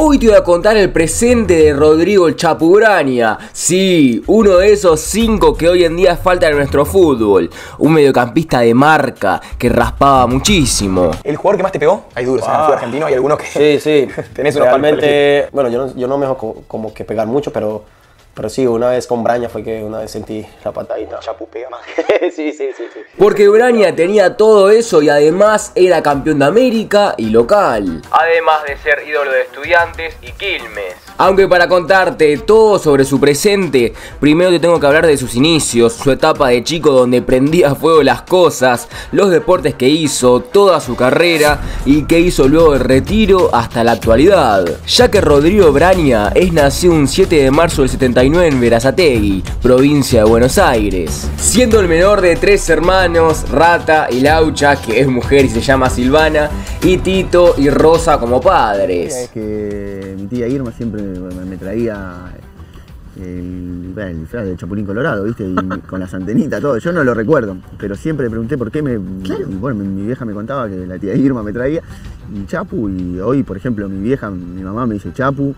Hoy te voy a contar el presente de Rodrigo el Chapu Braña. Sí, uno de esos 5 que hoy en día faltan en nuestro fútbol. Un mediocampista de marca que raspaba muchísimo. ¿El jugador que más te pegó? Hay duros en el fútbol argentino, hay algunos que... Sí. Tenés unos realmente, bueno, yo no me dejo como que pegar mucho, pero sí, una vez con Braña fue que una vez sentí la patadita. Chapu pega más. Sí. Porque Braña tenía todo eso y además era campeón de América y local. Además de ser ídolo de Estudiantes y Quilmes. Aunque para contarte todo sobre su presente, primero te tengo que hablar de sus inicios, su etapa de chico donde prendía a fuego las cosas, los deportes que hizo, toda su carrera y que hizo luego del retiro hasta la actualidad. Ya que Rodrigo Braña es nacido un 7 de marzo del 79 en Berazategui, provincia de Buenos Aires. Siendo el menor de 3 hermanos, Rata y Laucha, que es mujer y se llama Silvana, y Tito y Rosa como padres. Es que mi tía Irma siempre me traía el disfraz de Chapulín Colorado, ¿viste? Y con las antenitas, todo. Yo no lo recuerdo, pero siempre le pregunté por qué y bueno, mi vieja me contaba que la tía Irma me traía y Chapu, y hoy, por ejemplo, mi mamá me dice Chapu.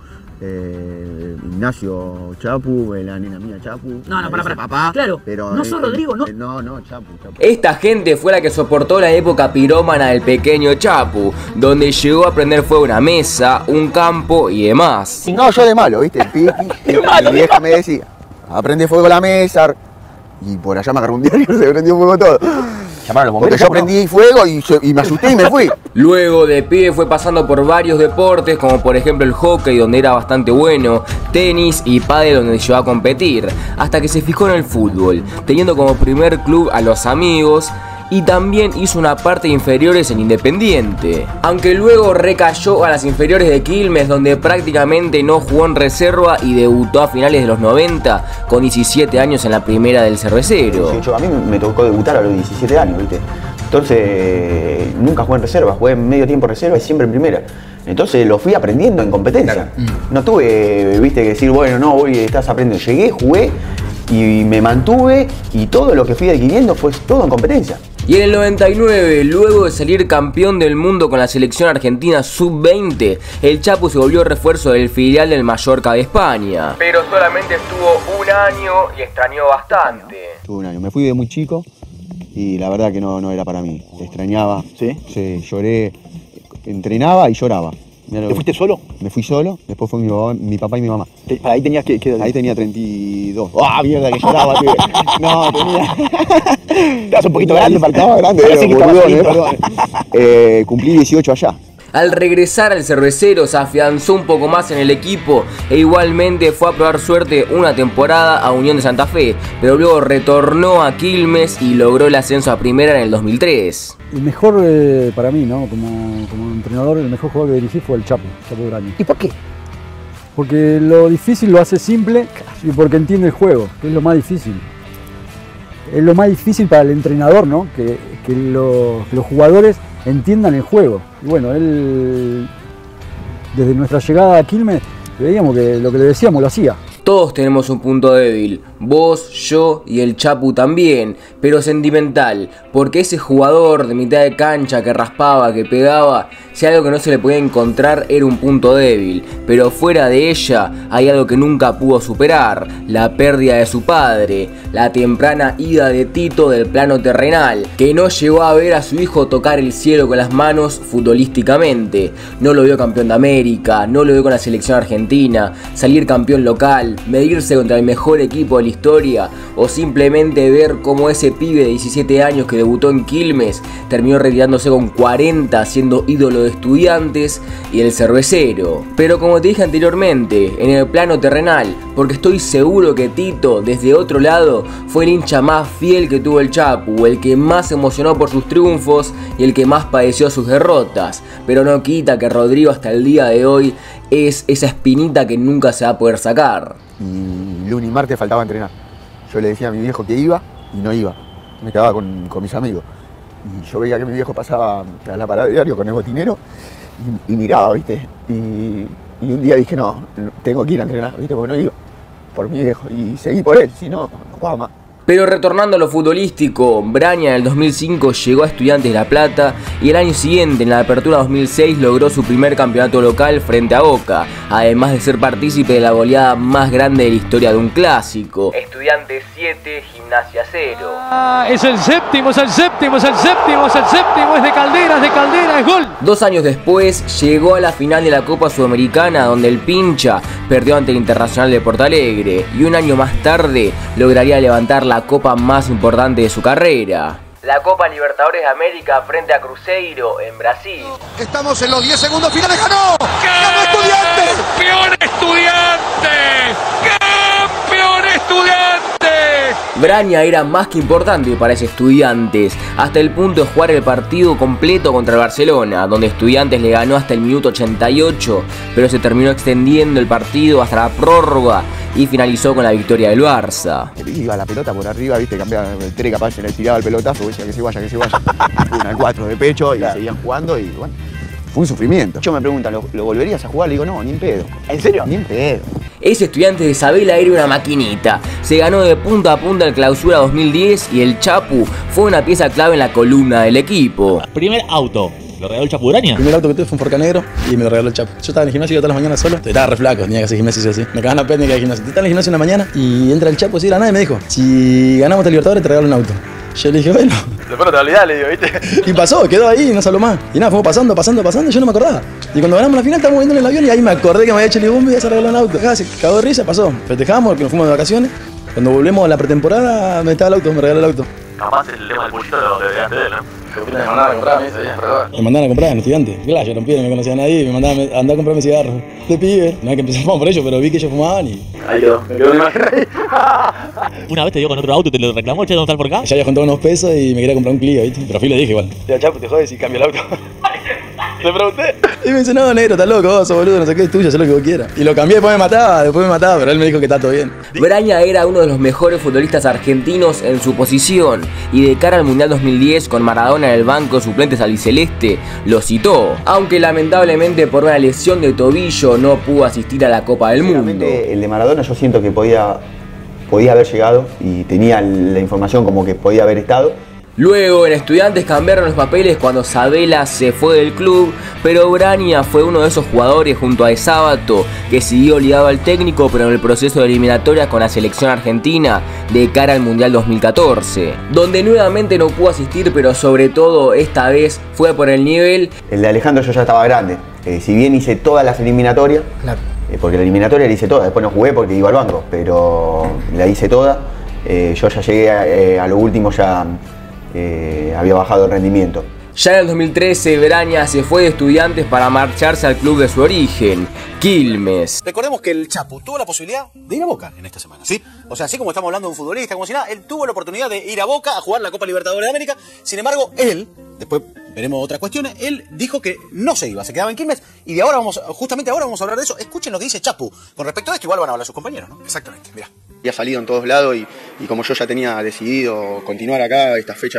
Ignacio Chapu, la nena mía Chapu. No, para. Papá, claro, pero no sos Rodrigo, ¿no? No, Chapu. Esta gente fue la que soportó la época pirómana del pequeño Chapu, donde llegó a prender fuego una mesa, un campo y demás. No, yo de malo, ¿viste? El piqui. Mi vieja me decía, aprende fuego la mesa. Y por allá me agarró un diario y se prendió fuego todo. Porque yo prendí fuego y me asusté y me fui. Luego de pibe fue pasando por varios deportes, como por ejemplo el hockey, donde era bastante bueno, tenis y pádel, donde llegó a competir, hasta que se fijó en el fútbol, teniendo como primer club a Los Amigos, y también hizo una parte de inferiores en Independiente. Aunque luego recayó a las inferiores de Quilmes, donde prácticamente no jugó en reserva y debutó a finales de los 90 con 17 años en la primera del Cervecero. A mí me tocó debutar a los 17 años, ¿viste? Entonces nunca jugué en reserva, jugué en medio tiempo en reserva y siempre en primera. Entonces lo fui aprendiendo en competencia. No tuve, viste, que decir, bueno, no, hoy estás aprendiendo. Llegué, jugué y me mantuve y todo lo que fui adquiriendo fue todo en competencia. Y en el 99, luego de salir campeón del mundo con la selección argentina sub-20, el Chapu se volvió refuerzo del filial del Mallorca de España. Pero solamente estuvo un año y extrañó bastante. Estuve un año, me fui de muy chico y la verdad que no era para mí. Te extrañaba, sí, lloré, entrenaba y lloraba. ¿Te fuiste solo? Me fui solo, después fue mi papá y mi mamá. ¿Ahí tenías qué edad? Ahí tenía 32. ¡Ah, mierda, que lloraba, tío! No, tenía... Estabas un poquito grande. Estaba grande, perdón. Cumplí 18 allá. Al regresar al Cervecero se afianzó un poco más en el equipo e igualmente fue a probar suerte una temporada a Unión de Santa Fe, pero luego retornó a Quilmes y logró el ascenso a primera en el 2003. El mejor para mí, ¿no? Como entrenador, el mejor jugador que dirigí fue el Chapu Braña. ¿Y por qué? Porque lo difícil lo hace simple y porque entiende el juego, que es lo más difícil. Es lo más difícil para el entrenador, ¿no? Que los jugadores entiendan el juego. Y bueno, él, desde nuestra llegada a Quilmes, veíamos que lo que le decíamos lo hacía. Todos tenemos un punto débil, vos, yo y el Chapu también, pero sentimental, porque ese jugador de mitad de cancha que raspaba, que pegaba, si algo que no se le podía encontrar era un punto débil, pero fuera de ella hay algo que nunca pudo superar, la pérdida de su padre, la temprana ida de Tito del plano terrenal, que no llegó a ver a su hijo tocar el cielo con las manos futbolísticamente, no lo vio campeón de América, no lo vio con la selección argentina, salir campeón local, medirse contra el mejor equipo de la historia o simplemente ver cómo ese pibe de 17 años que debutó en Quilmes terminó retirándose con 40 siendo ídolo de Estudiantes y el Cervecero. Pero como te dije anteriormente, en el plano terrenal, porque estoy seguro que Tito desde otro lado fue el hincha más fiel que tuvo el Chapu, el que más se emocionó por sus triunfos y el que más padeció sus derrotas, pero no quita que Rodrigo hasta el día de hoy es esa espinita que nunca se va a poder sacar. Y lunes y martes faltaba entrenar. Yo le decía a mi viejo que iba y no iba. Me quedaba con mis amigos. Y yo veía que mi viejo pasaba a la parada de diario con el botinero y miraba, ¿viste? Y un día dije, no, tengo que ir a entrenar, ¿viste? Porque no iba por mi viejo. Y seguí por él, si no, no jugaba más. Pero retornando a lo futbolístico, Braña en el 2005 llegó a Estudiantes de La Plata y el año siguiente, en la apertura 2006, logró su primer campeonato local frente a Boca, además de ser partícipe de la goleada más grande de la historia de un clásico. Estudiantes 7, Gimnasia 0. Es el séptimo, es el séptimo, es el séptimo, es el séptimo, es de Caldera, es gol. 2 años después, llegó a la final de la Copa Sudamericana, donde el Pincha perdió ante el Internacional de Porto Alegre, y un año más tarde lograría levantar la copa más importante de su carrera, la Copa Libertadores de América frente a Cruzeiro en Brasil. Estamos en los 10 segundos finales. ¡Ganó! ¡Ganó Estudiantes! ¡Campeón Estudiantes! ¡Campeón Estudiantes! Braña era más que importante para ese Estudiantes, hasta el punto de jugar el partido completo contra el Barcelona, donde Estudiantes le ganó hasta el minuto 88, pero se terminó extendiendo el partido hasta la prórroga y finalizó con la victoria del Barça. Iba la pelota por arriba, viste, cambiaba el 3, capaz se le tiraba el pelotazo, decía que se vaya, que se vaya. Una al 4 de pecho y seguían jugando y bueno, fue un sufrimiento. Yo me preguntan, ¿lo volverías a jugar? Le digo, no, ni en pedo. ¿En serio? Ni en pedo. Ese Estudiante de Isabela era una maquinita. Se ganó de punta a punta el Clausura 2010 y el Chapu fue una pieza clave en la columna del equipo. Primer auto, ¿lo regaló el Chapu Braña? El primer auto que tuve fue un Forca negro y me lo regaló el Chapu. Yo estaba en el gimnasio todas las mañanas solo. Estaba re flaco, tenía que hacer gimnasio así. Me cagaban la técnica de gimnasio. Estaba en el gimnasio en la mañana y entra el Chapu así de la nada y me dijo: si ganamos el Libertadores te regalo un auto. Yo le dije, bueno. Después no te olvidás, le digo, ¿viste? Y pasó, quedó ahí y no salió más. Y nada, fuimos pasando y yo no me acordaba. Y cuando ganamos la final estábamos viendo en el avión y ahí me acordé que me había hecho el bombo y ya se regaló un auto. Acá se cagó de risa, pasó. Festejamos, que nos fuimos de vacaciones. Cuando volvemos a la pretemporada, me estaba el auto, me regaló el auto. Capaz el tema del pulito lo deberían de él, ¿no? Me mandaban a comprar a mí, Me mandaban a comprar en Estudiantes. Claro, yo rompí, no me conocía a nadie. Me mandaban a andar a comprarme cigarros. De pibe. No es que empezamos por ellos, pero vi que ellos fumaban y... Ahí quedó, me quedó una imagen ahí. Una vez te dio con otro auto y te lo reclamó, che, ¿dónde está el por acá? Ya había juntado unos pesos y me quería comprar un Clio, ¿viste? Pero fui y le dije igual. Ya, Chapu, te jodes y cambio el auto. Le pregunté. Y me dice, no, negro, estás loco, vos sos boludo, no sé qué, es tuyo, haz lo que vos quieras. Y lo cambié, después me mataba, pero él me dijo que está todo bien. Braña era uno de los mejores futbolistas argentinos en su posición, y de cara al Mundial 2010, con Maradona en el banco de suplentes albiceleste, lo citó, aunque lamentablemente por una lesión de tobillo no pudo asistir a la Copa del Mundo. El de Maradona yo siento que podía haber llegado y tenía la información como que podía haber estado. Luego en Estudiantes cambiaron los papeles cuando Sabela se fue del club, pero Braña fue uno de esos jugadores junto a De Sábato que siguió ligado al técnico, pero en el proceso de eliminatoria con la selección argentina de cara al Mundial 2014, donde nuevamente no pudo asistir, pero sobre todo esta vez fue por el nivel. El de Alejandro yo ya estaba grande, si bien hice todas las eliminatorias, claro. Porque la eliminatoria la hice toda, después no jugué porque iba al banco, pero la hice toda, yo ya llegué a lo último, ya había bajado el rendimiento. Ya en el 2013 Braña se fue de Estudiantes para marcharse al club de su origen, Quilmes. Recordemos que el Chapu tuvo la posibilidad de ir a Boca en esta semana, ¿sí? O sea, así como estamos hablando de un futbolista, como si nada, él tuvo la oportunidad de ir a Boca a jugar la Copa Libertadores de América. Sin embargo, él, después veremos otras cuestiones, él dijo que no se iba, se quedaba en Quilmes. Y de ahora justamente ahora vamos a hablar de eso. Escuchen lo que dice Chapu con respecto a esto, igual van a hablar sus compañeros, ¿no? Exactamente, mirá. Ya ha salido en todos lados y como yo ya tenía decidido continuar acá, esta fecha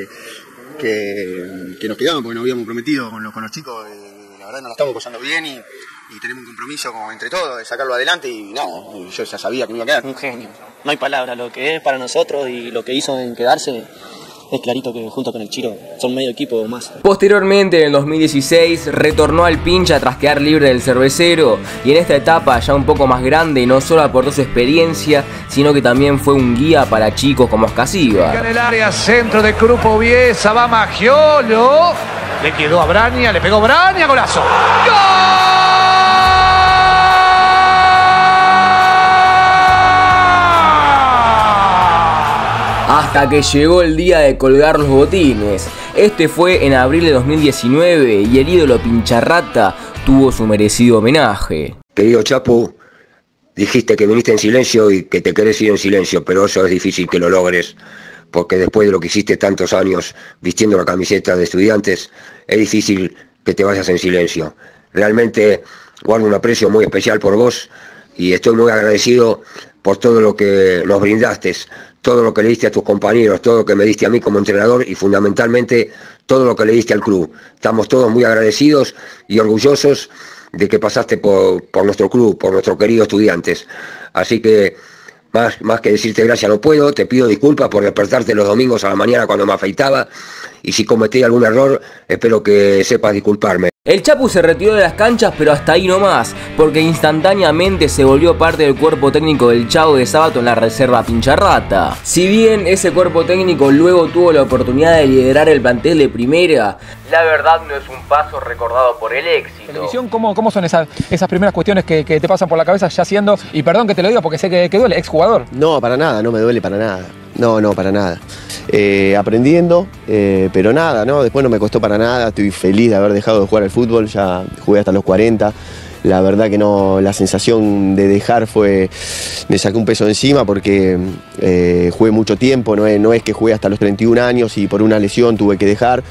que nos quedaban porque nos habíamos prometido con los chicos, la verdad nos la estamos pasando bien y tenemos un compromiso como entre todos de sacarlo adelante y no, yo ya sabía que me iba a quedar. Un genio, no hay palabras, lo que es para nosotros y lo que hizo en quedarse. Es clarito que junto con el Chiro son medio equipo más. Posteriormente, en el 2016, retornó al Pincha tras quedar libre del Cervecero, y en esta etapa ya un poco más grande no solo aportó su experiencia, sino que también fue un guía para chicos como Ascasíbar. En el área centro de Grupo Biesa va Maggiolo, le quedó a Braña, le pegó Braña, golazo. ¡Gol! Hasta que llegó el día de colgar los botines. Este fue en abril de 2019 y el ídolo Pincharrata tuvo su merecido homenaje. Querido Chapu, dijiste que viniste en silencio y que te querés ir en silencio, pero eso es difícil que lo logres, porque después de lo que hiciste tantos años vistiendo la camiseta de Estudiantes, es difícil que te vayas en silencio. Realmente guardo un aprecio muy especial por vos y estoy muy agradecido por todo lo que nos brindaste, todo lo que le diste a tus compañeros, todo lo que me diste a mí como entrenador y fundamentalmente todo lo que le diste al club. Estamos todos muy agradecidos y orgullosos de que pasaste por nuestro club, por nuestros queridos Estudiantes. Así que Más que decirte gracias no puedo, te pido disculpas por despertarte los domingos a la mañana cuando me afeitaba, y si cometí algún error, espero que sepas disculparme. El Chapu se retiró de las canchas, pero hasta ahí nomás, porque instantáneamente se volvió parte del cuerpo técnico del Chavo de Sábato en la reserva Pincharrata. Si bien ese cuerpo técnico luego tuvo la oportunidad de liderar el plantel de primera, la verdad no es un paso recordado por el éxito. Televisión, ¿cómo son esas primeras cuestiones que te pasan por la cabeza ya siendo, y perdón que te lo diga porque sé que duele, exjugador? No, para nada, no me duele para nada. No, para nada. Aprendiendo, pero nada, ¿no? Después no me costó para nada, estoy feliz de haber dejado de jugar al fútbol, ya jugué hasta los 40. La verdad que no, la sensación de dejar me saqué un peso encima porque jugué mucho tiempo, no es que jugué hasta los 31 años y por una lesión tuve que dejar.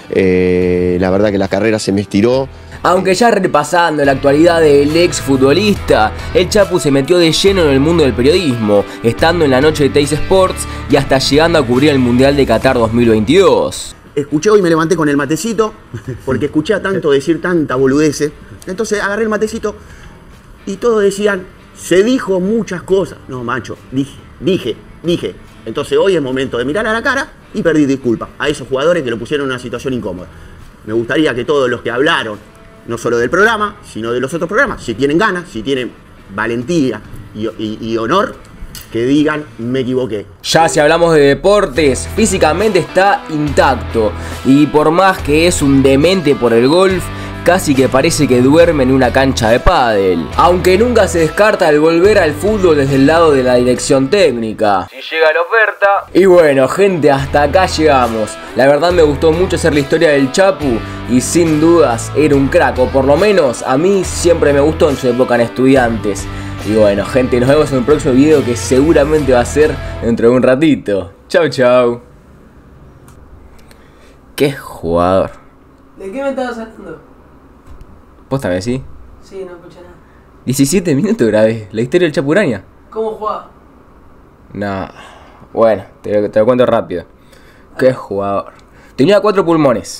La verdad que la carrera se me estiró. Aunque ya repasando la actualidad del ex futbolista, el Chapu se metió de lleno en el mundo del periodismo, estando en la noche de Teis Sports y hasta llegando a cubrir el Mundial de Qatar 2022. Escuché hoy, me levanté con el matecito, porque escuché a tanto decir tanta boludece. Entonces agarré el matecito y todos decían, se dijo muchas cosas. No, macho, dije. Entonces hoy es momento de mirar a la cara y pedir disculpas a esos jugadores que lo pusieron en una situación incómoda. Me gustaría que todos los que hablaron, no solo del programa, sino de los otros programas, si tienen ganas, si tienen valentía y honor, que digan, me equivoqué. Ya si hablamos de deportes, físicamente está intacto, y por más que es un demente por el golf, casi que parece que duerme en una cancha de pádel. Aunque nunca se descarta el volver al fútbol desde el lado de la dirección técnica, si llega la oferta. Y bueno, gente, hasta acá llegamos. La verdad me gustó mucho hacer la historia del Chapu, y sin dudas era un crack, o por lo menos a mí siempre me gustó en su época en Estudiantes. Y bueno, gente, nos vemos en un próximo video que seguramente va a ser dentro de un ratito. Chau, chau. Qué jugador. ¿De qué me estabas hablando? ¿Vos también sí? Sí, no escuché nada. 17 minutos grabé, la historia del Chapu Uraña. ¿Cómo jugaba? No, bueno, te lo cuento rápido. Qué jugador. Tenía 4 pulmones.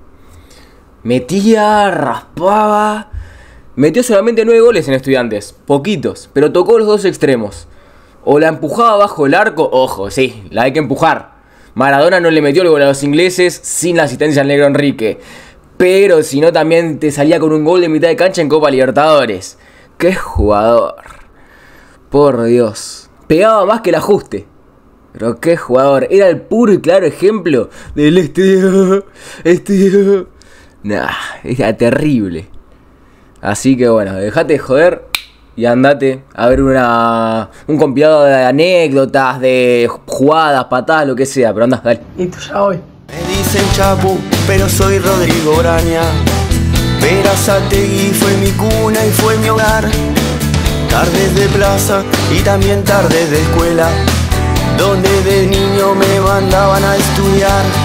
Metía, raspaba. Metió solamente 9 goles en Estudiantes, poquitos, pero tocó los dos extremos. O la empujaba bajo el arco, ojo, sí, la hay que empujar. Maradona no le metió el gol a los ingleses sin la asistencia al Negro Enrique. Pero si no, también te salía con un gol de mitad de cancha en Copa Libertadores. ¡Qué jugador! Por Dios. Pegaba más que el ajuste. Pero qué jugador. Era el puro y claro ejemplo del estudio. Nah, era terrible. Así que bueno, dejate de joder y andate a ver un compilado de anécdotas, de jugadas, patadas, lo que sea. Pero andá, dale. Listo, ya voy. Me dicen Chapu, pero soy Rodrigo Braña. Verazategui fue mi cuna y fue mi hogar. Tardes de plaza y también tardes de escuela, donde de niño me mandaban a estudiar.